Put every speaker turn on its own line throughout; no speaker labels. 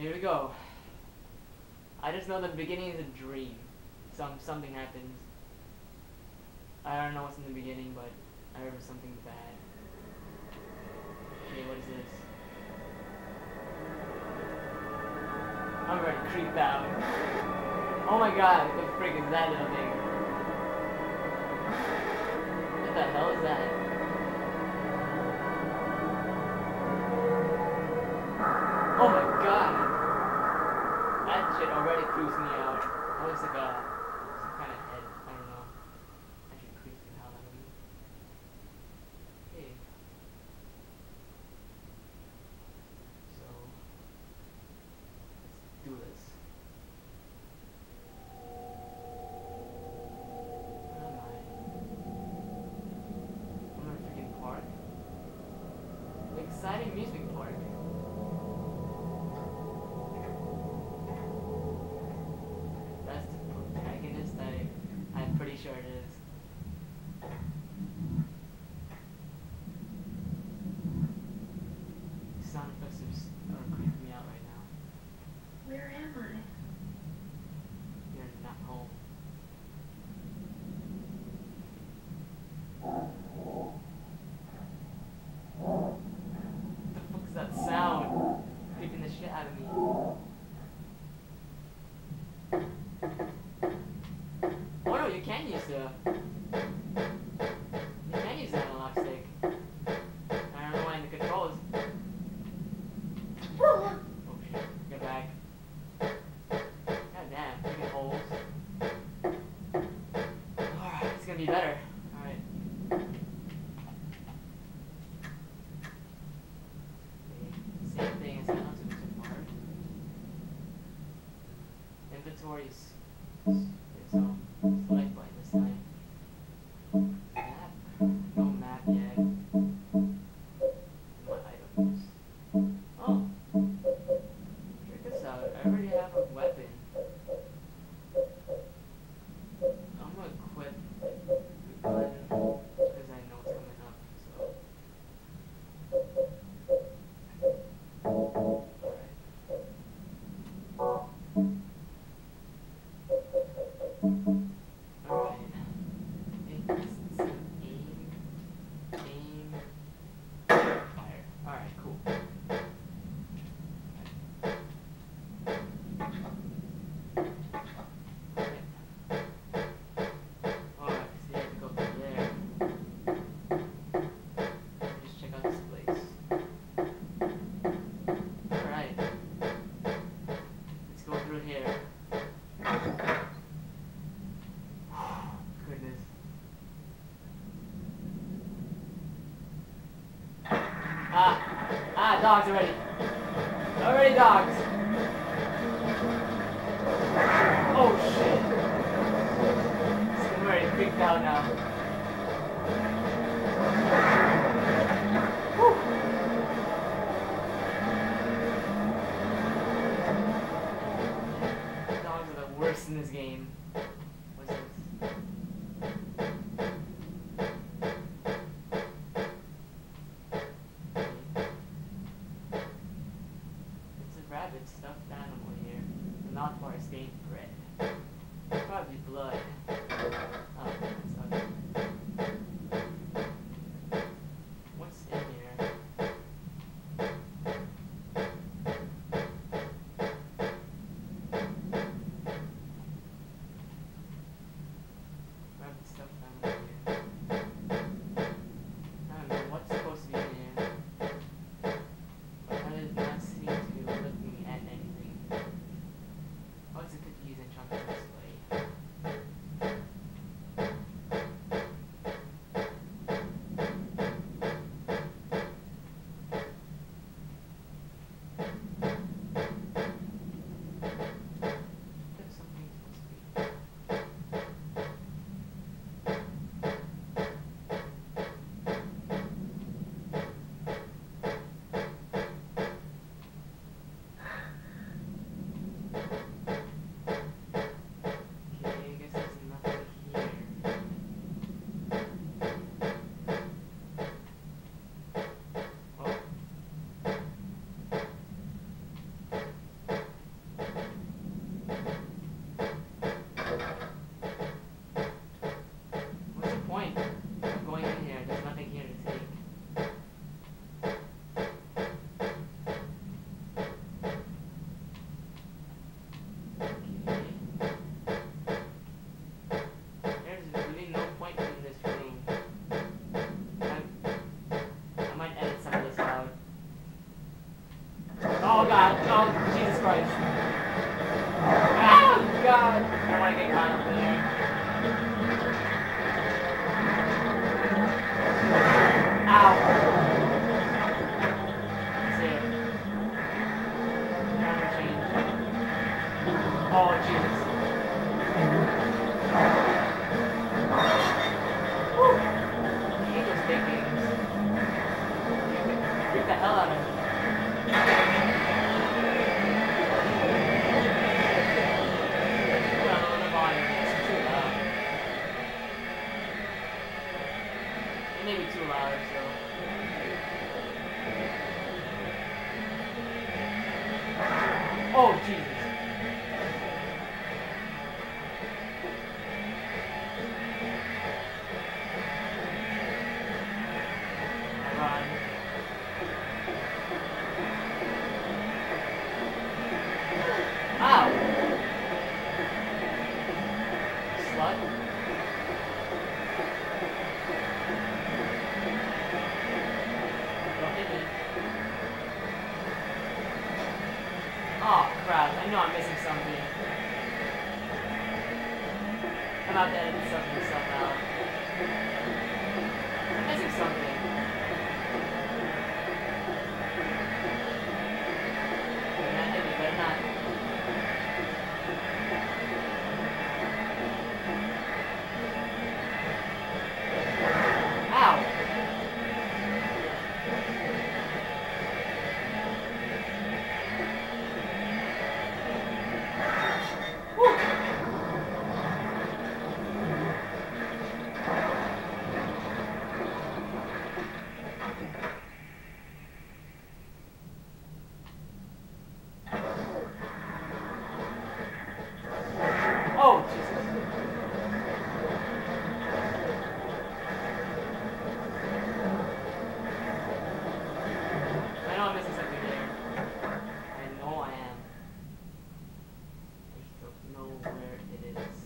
here we go. I just know the beginning is a dream. Something happens. I don't know what's in the beginning, but I remember something bad. Okay, what is this? I'm already creeped out. Oh my god, what the frick is that little thing? What the hell is that? Oh my god! That shit already creeps me out. That looks like some kind of head. I don't know. That shit creeps the hell out of me. Okay. So, let's do this. Where am I? I'm in a freaking park. An exciting music park. That's the protagonist. I'm pretty sure it is. Sound effects are creeping me out right now.
Where am I?
You're not home. What the fuck is that sound? Creeping the shit out of me. Oh no, you can use the analog stick. I don't know why in the controls. Oh shit, get back. God damn, freaking holes. Alright, it's gonna be better. Alright. Same thing as that to music part. Inventory is so select button this time. Map? No map yet. What items? Oh. Check this out. I already have a weapon. I'm gonna equip the gun because I know it's coming up. So. Alright. It's aim, fire. Alright, cool. Alright, so you have to go through there. Just check out this place. Alright. Let's go through here. Goodness. Dogs already. Already dogs. Oh shit. I'm already freaked out now. Whew. Dogs are the worst in this game. What's this? It's a rabbit stuffed animal here. The mouth part is stained red. Probably blood. Oh, that's ugly. What's in here? Rabbit stuffed animal here. I don't know what's supposed to be in here. But I did not seem to be looking at anything. Oh, it's a cookies and chocolate display. the hell out of me. Well, the volume is too loud. It may be too loud, so. Oh, Jesus. Run. Ow! Slut. Don't hit me. Oh crap, I know I'm missing something. I'm about to edit stuff out. I'm missing something. Better not hit me, better not. Ow! Woo! Oh, Jesus. I know I'm missing something there. I know I am. I just don't know where it is.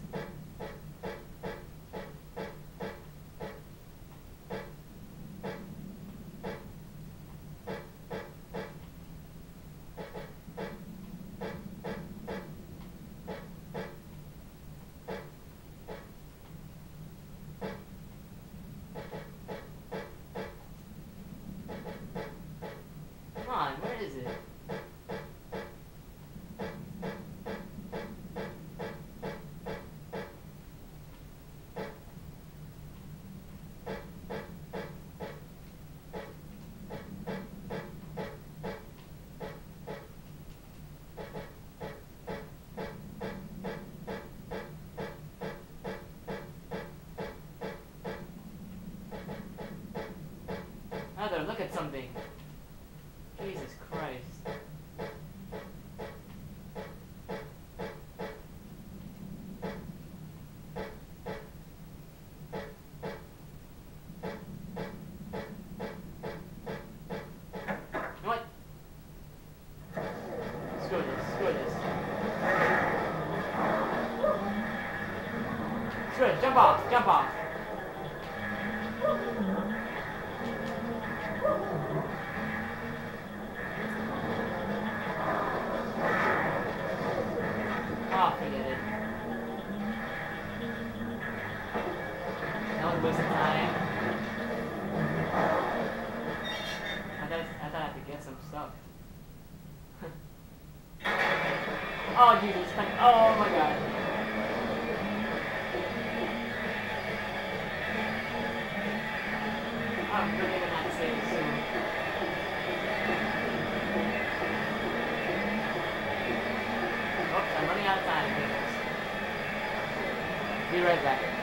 Come on, where is it? Heather, look at something. Jesus Christ. You know what? Screw this, screw this. Screw it, jump off, jump off. Oh, forget it. That was a waste of time. I thought I had to get some stuff. Oh, Jesus. Oh, my God. I'm really gonna have to save this soon. Oops, I'm running out of time. Be right back.